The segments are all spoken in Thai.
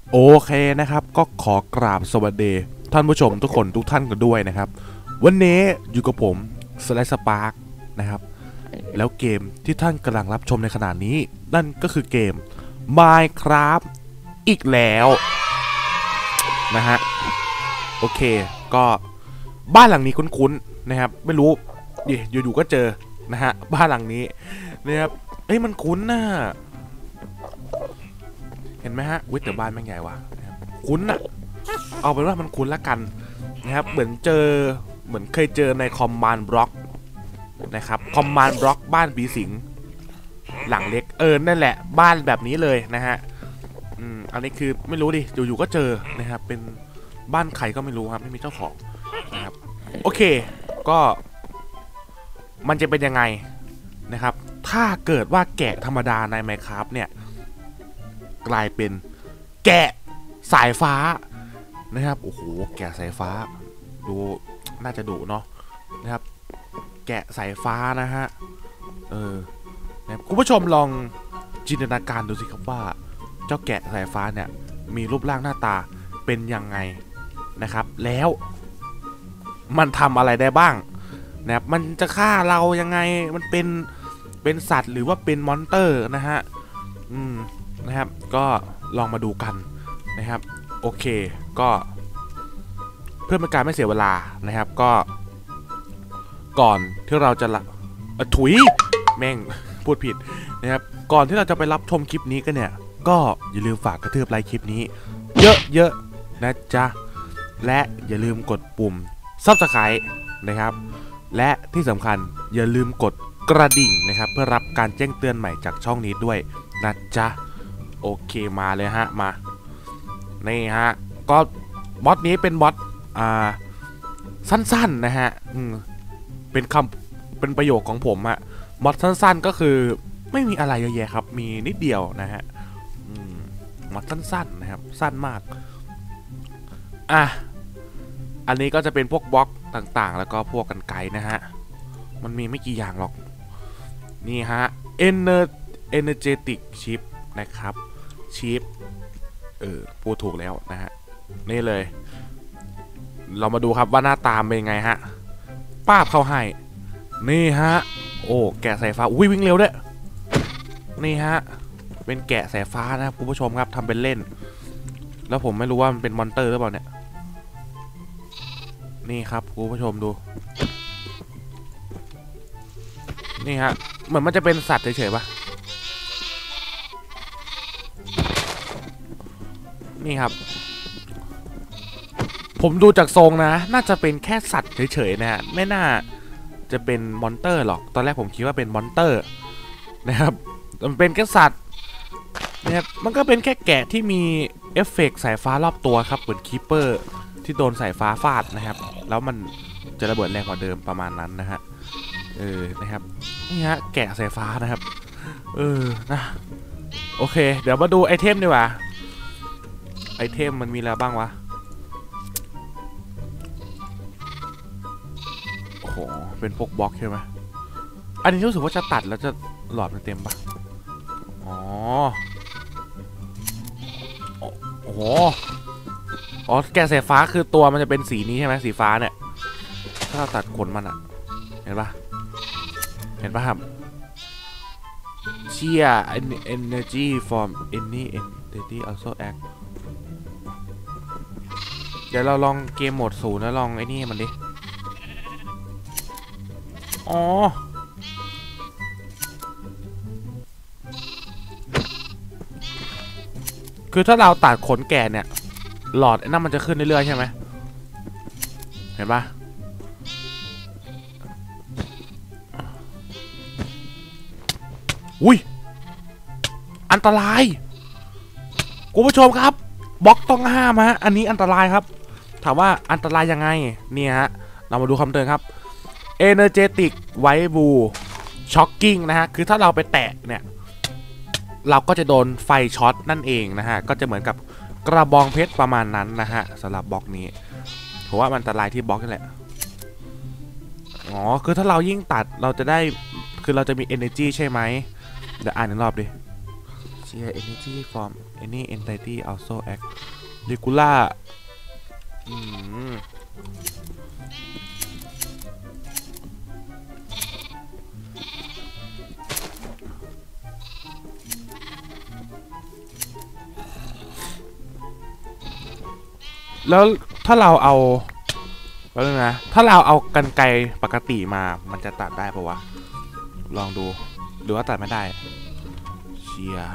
โอเคนะครับก็ขอกราบสวัสดีท่านผู้ชมทุกคนทุกท่านกันด้วยนะครับวันนี้อยู่กับผมสไลด์สปาร์กนะครับแล้วเกมที่ท่านกำลังรับชมในขณะนี้นั่นก็คือเกม Minecraft อีกแล้วนะฮะโอเคก็บ้านหลังนี้คุ้นๆนะครับไม่รู้อยู่ๆก็เจอนะฮะบ้านหลังนี้นะครับเอ้ยมันคุ้นน่ะเห็นไหมฮะวิแต่บ้านแม่งใหญ่ว่ะคุ้นอะเอาเป็นว่ามันคุ้นละกันนะครับเหมือนเคยเจอในคอมมานด์บล็อกนะครับคอมมานด์บล็อกบ้านผีสิงหลังเล็กนั่นแหละบ้านแบบนี้เลยนะฮะอันนี้คือไม่รู้ดิอยู่ๆก็เจอนะครับเป็นบ้านใครก็ไม่รู้ครับไม่มีเจ้าของนะครับโอเคก็มันจะเป็นยังไงนะครับถ้าเกิดว่าแกะธรรมดาใน Minecraft เนี่ยกลายเป็นแกะสายฟ้านะครับโอ้โหแกะสายฟ้าดูน่าจะดุเนาะนะครับแกะสายฟ้านะฮะนะครับคุณผู้ชมลองจินตนาการดูสิครับว่าเจ้าแกะสายฟ้าเนี่ยมีรูปร่างหน้าตาเป็นยังไงนะครับแล้วมันทำอะไรได้บ้างนะครับมันจะฆ่าเรายังไงมันเป็นสัตว์หรือว่าเป็นมอนเตอร์นะฮะนะครับก็ลองมาดูกันนะครับโอเคก็เพื่อเป็นการไม่เสียเวลานะครับก็ก่อนที่เราจะถุยแม่งพูดผิดนะครับก่อนที่เราจะไปรับชมคลิปนี้กันเนี่ยก็อย่าลืมฝากกระทืบไลค์คลิปนี้เยอะๆนะจ๊ะและอย่าลืมกดปุ่ม Subscribe นะครับและที่สำคัญอย่าลืมกดกระดิ่งนะครับเพื่อรับการแจ้งเตือนใหม่จากช่องนี้ด้วยนะจ๊ะโอเคมาเลยฮะมานี่ฮะก็บอสนี้เป็นบอสสั้นๆนะฮะเป็นประโยคของผมอะบอสสั้นๆก็คือไม่มีอะไรเยอะแยะครับมีนิดเดียวนะฮะบอสสั้นๆนะครับสั้นมากอันนี้ก็จะเป็นพวกบล็อกต่างๆแล้วก็พวกกันไกนะฮะมันมีไม่กี่อย่างหรอกนี่ฮะenergetic chip นะครับชิปพูดถูกแล้วนะฮะนี่เลยเรามาดูครับว่าหน้าตามเป็นไงฮะป้าบเข้าให้นี่ฮะโอ้แกะสายฟ้าวิ่งเร็วด้วยนี่ฮะเป็นแกะสายฟ้านะครับคุณผู้ชมครับทำเป็นเล่นแล้วผมไม่รู้ว่ามันเป็นมอนเตอร์หรือเปล่าเนี่ยนี่ครับคุณผู้ชมดูนี่ฮะเหมือนมันจะเป็นสัตว์เฉยๆปะนี่ครับผมดูจากทรงนะน่าจะเป็นแค่สัตว์เฉยๆนะฮะไม่น่าจะเป็นมอนเตอร์หรอกตอนแรกผมคิดว่าเป็นมอนเตอร์นะครับมันเป็นแค่สัตว์นะครับมันก็เป็นแค่แกะที่มีเอฟเฟกต์สายฟ้ารอบตัวครับเหมือนคีปเปอร์ที่โดนสายฟ้าฟาดนะครับแล้วมันจะระเบิดแรงกว่าเดิมประมาณนั้นนะฮะนะครับนี่ฮะแกะสายฟ้านะครับนะโอเคเดี๋ยวมาดูไอเทมดีกว่าไอเทมมันมีอะไรบ้างวะโอ้โหเป็นพวกบล็อกใช่ไหมอันนี้รู้สึกว่าจะตัดแล้วจะหลอดมันเต็มปะอ๋อโอ้โหอ๋อแกะสายฟ้าคือตัวมันจะเป็นสีนี้ใช่ไหมสีฟ้าเนี่ยถ้าเราตัดขนมันอะเห็นปะครับเชีย energy from any entity also act เดี๋ยวเราลองเกมโหมด0แล้วลองไอ้นี่มันดิอ๋อคือถ้าเราตัดขนแก่เนี่ยหลอดนั่นมันจะขึ้นเรื่อยๆใช่ไหมเห็นปะอุ้ยอันตรายคุณผู้ชมครับบล็อกต้องห้ามฮะอันนี้อันตรายครับถามว่าอันตรายยังไงเนี่ยฮะเรามาดูคำเตือนครับ energetic white blue shocking นะฮะคือถ้าเราไปแตะเนี่ยเราก็จะโดนไฟช็อตนั่นเองนะฮะก็จะเหมือนกับกระบองเพชรประมาณนั้นนะฮะสำหรับบล็อกนี้ผมว่ามันอันตรายที่บล็อกนี่แหละอ๋อคือถ้าเรายิ่งตัดเราจะได้คือเราจะมี energy ใช่ไหมเดี๋ยวอ่านอีกรอบดิ share energy from any entity also act regular แล้วถ้าเราเอาแล้วนะถ้าเราเอากรรไกรปกติมามันจะตัดได้ปะวะลองดูหรือว่าตัดไม่ได้เชีย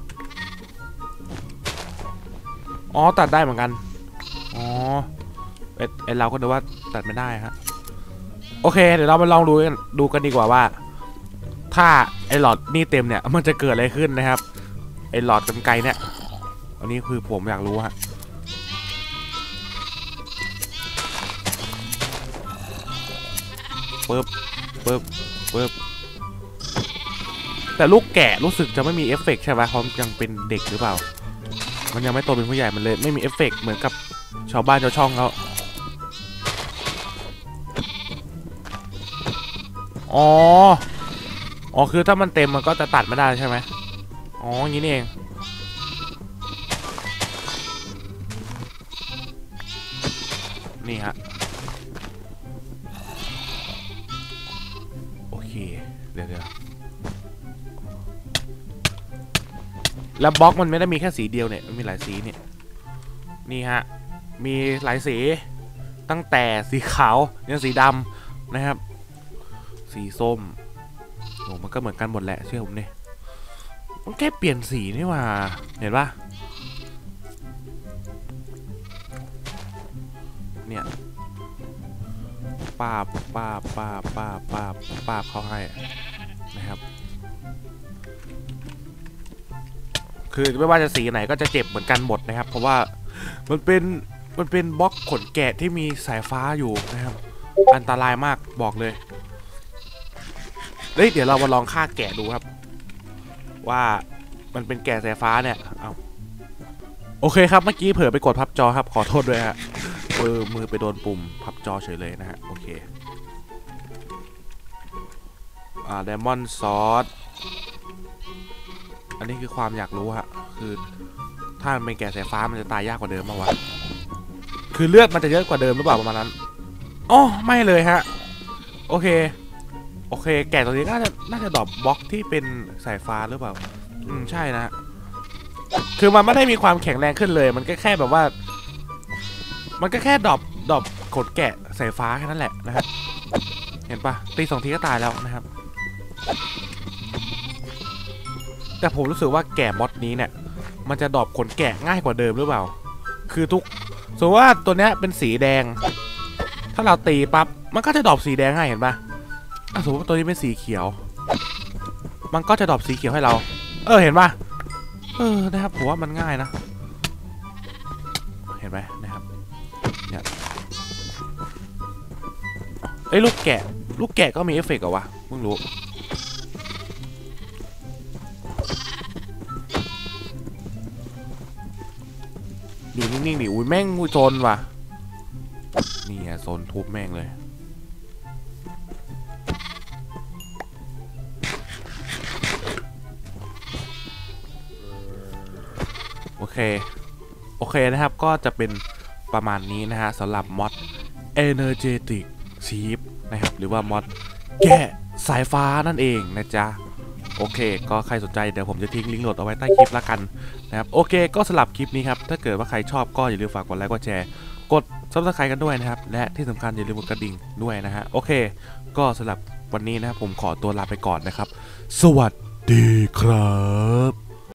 อ๋อตัดได้เหมือนกันอ๋อเราก็นึกว่าตัดไม่ได้ฮะโอเคเดี๋ยวเรามาลองดูกันดีกว่าว่าถ้าไอหลอดนี่เต็มเนี่ยมันจะเกิดอะไรขึ้นนะครับไอหลอดกรรไกรเนี่ยอันนี้คือผมอยากรู้ฮะปึ๊บแต่ลูกแกะรู้สึกจะไม่มีเอฟเฟกต์ใช่ไหมเพราะยังเป็นเด็กหรือเปล่ามันยังไม่โตเป็นผู้ใหญ่มันเลยไม่มีเอฟเฟกต์เหมือนกับชาวบ้านชาวช่องเขาอ๋อคือถ้ามันเต็มมันก็จะตัดไม่ได้ใช่ไหมอ๋ออย่างนี้นี่เองนี่ฮะโอเคเดี๋ยวแล้วบล็อกมันไม่ได้มีแค่สีเดียวเนี่ยมันมีหลายสีเนี่ยนี่ฮะมีหลายสีตั้งแต่สีขาวยันสีดำนะครับสีส้มโอ้มันก็เหมือนกันหมดแหละเชื่อผมเนี่ยมันแค่เปลี่ยนสีนี่ว่าเห็นปะเนี่ยป้าบเขาให้นะครับคือไม่ว่าจะสีไหนก็จะเจ็บเหมือนกันหมดนะครับเพราะว่ามันเป็นบล็อกขนแกะที่มีสายฟ้าอยู่นะครับอันตรายมากบอกเลยเดี๋ยวเรามาลองฆ่าแกะดูครับว่ามันเป็นแกะสายฟ้าเนี่ยเอาโอเคครับเมื่อกี้เผลอไปกดพับจอครับขอโทษด้วยฮะมือไปโดนปุ่มพับจอเฉยเลยนะฮะโอเคไดมอนด์ซอสอันนี้คือความอยากรู้ฮะคือถ้ามันเป็นแกะสายฟ้ามันจะตายยากกว่าเดิมมั้งวะคือเลือดมันจะเยอะกว่าเดิมหรือเปล่าประมาณนั้นอ๋อไม่เลยฮะโอเคแกะตัวนี้น่าจะดรอปบล็อกที่เป็นสายฟ้าหรือเปล่าใช่นะคือมันไม่ได้มีความแข็งแรงขึ้นเลยมันก็แค่แบบว่ามันก็แค่ดรอปขนแกะสายฟ้าแค่นั้นแหละนะฮะเห็นปะตี2 ทีก็ตายแล้วนะครับแต่ผมรู้สึกว่าแกะมอดนี้เนี่ยมันจะดรอปขนแกะง่ายกว่าเดิมหรือเปล่าคือสมมติว่าตัวเนี้ยเป็นสีแดงถ้าเราตีปั๊บมันก็จะดรอปสีแดงให้เห็นปะสมมติว่าตัวนี้เป็นสีเขียวมันก็จะดรอปสีเขียวให้เราเห็นปะนะครับผมว่ามันง่ายนะเห็นไหมนะครับเนี่ยลูกแกะก็มีเอฟเฟกต์เหรอวะเพิ่งรู้ดูนิ่งๆดิอุ้ยแม่งโซนว่ะนี่ไงโซนทุบแม่งเลยโอเคนะครับก็จะเป็นประมาณนี้นะฮะสำหรับมอด Energetic Sheep นะครับหรือว่ามอดแกะสายฟ้านั่นเองนะจ๊ะโอเคก็ใครสนใจเดี๋ยวผมจะทิ้งลิงก์โหลดเอาไว้ใต้คลิปละกันนะครับโอเคก็สำหรับคลิปนี้ครับถ้าเกิดว่าใครชอบก็อย่าลืมฝากกดไลค์กดแชร์กด Subscribe กันด้วยนะครับและที่สำคัญอย่าลืมกดกระดิ่งด้วยนะฮะโอเคก็สำหรับวันนี้นะครับผมขอตัวลาไปก่อนนะครับสวัสดีครับ